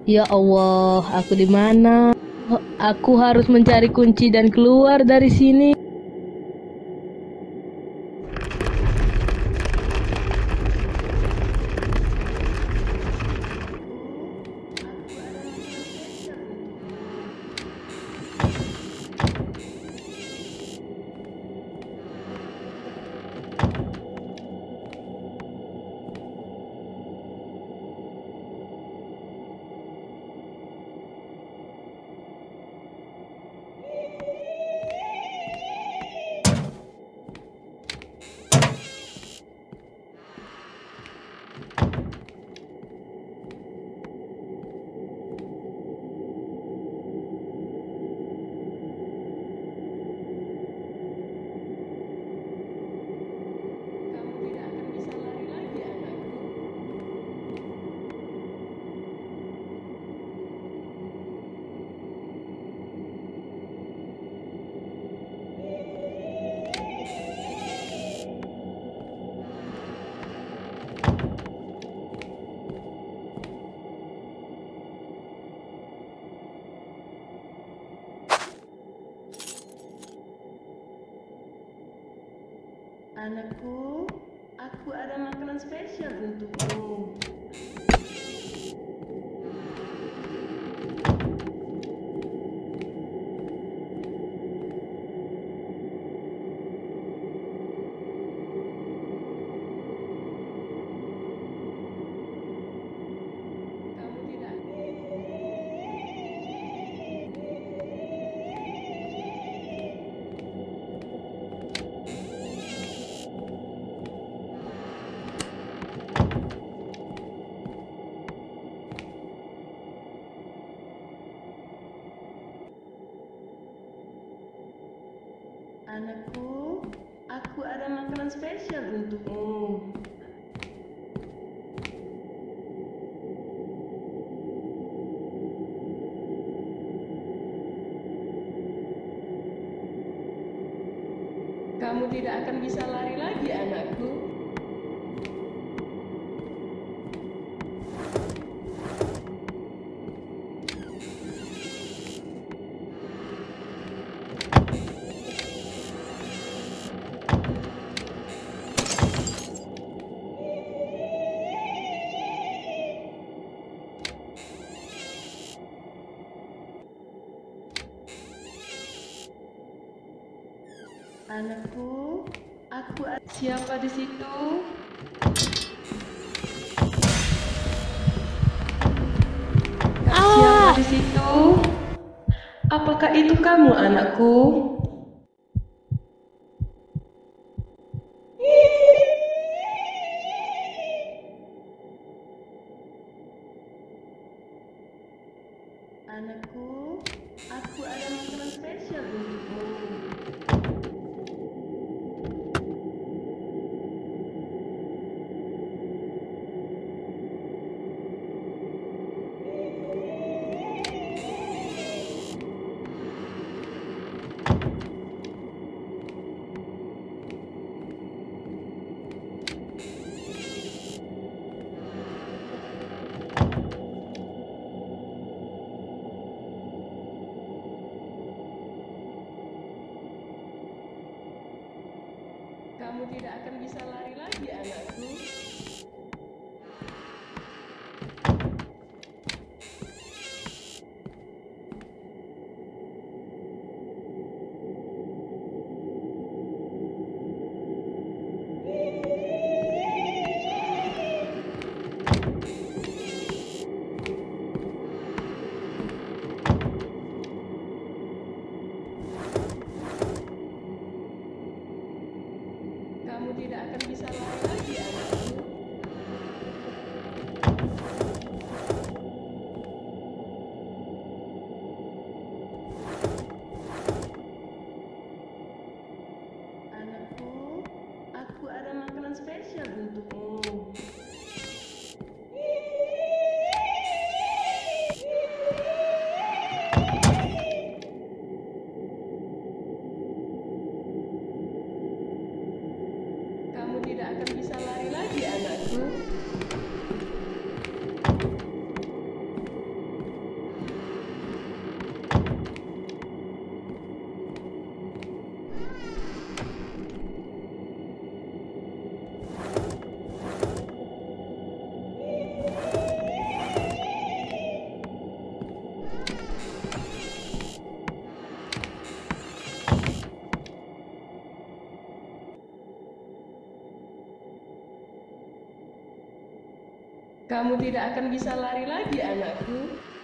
Ya Allah, aku di mana? Aku harus mencari kunci dan keluar dari sini. Anakku, aku ada makanan spesial untukmu. Anakku, aku ada makanan spesial untukmu. Kamu tidak akan bisa lari lagi, anakku. Anakku, siapa di situ? Siapa di situ? Apakah itu kamu, anakku? Anakku, aku ada makanan spesial untukmu. Kamu tidak akan bisa lari lagi, anakku. Kamu tidak akan bisa lari lagi, anakku. Anakku, aku ada makanan spesial untukmu. Kamu tidak akan bisa lari lagi, anakku. Kamu tidak akan bisa lari lagi, anakku.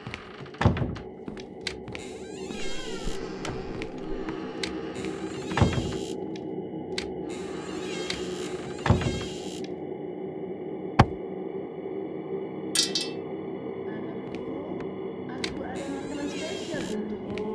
Aku ada makanan spesial untukmu.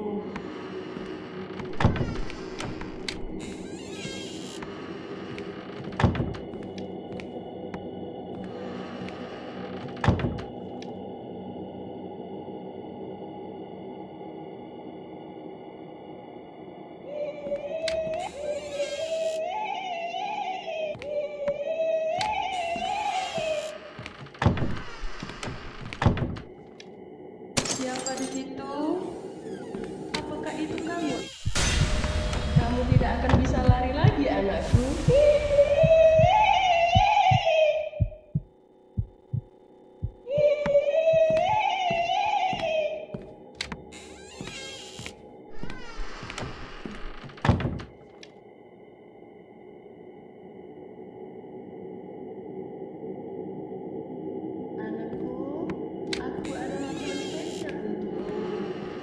Siapa di situ? Apakah itu kamu? Kamu tidak akan bisa lari lagi, anakku. Anakku, aku ada makanan spesial untukmu.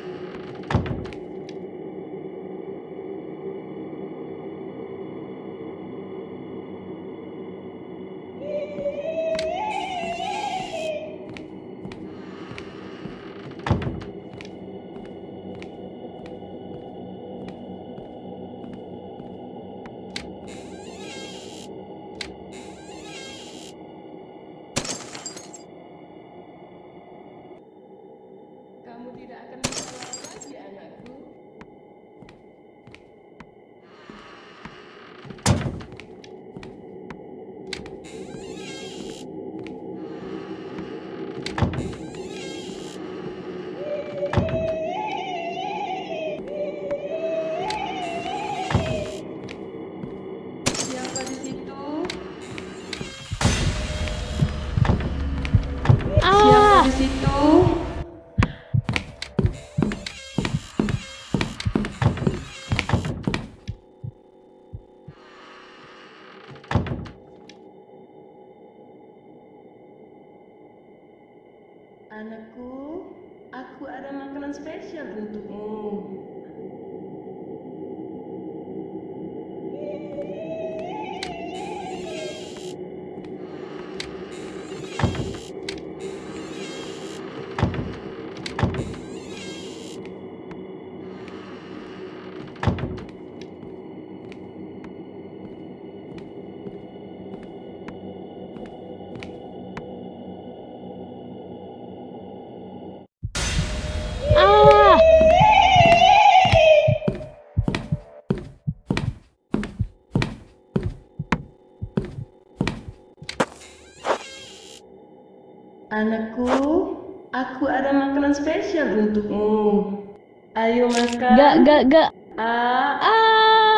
Kamu tidak akan bisa lari lagi, anakku. Siapa di situ? Siapa di situ? Anakku, aku ada makanan spesial untukmu. Ah! Anakku, aku ada makanan spesial untukmu. Ayo makan. Gak. Ah, Ah!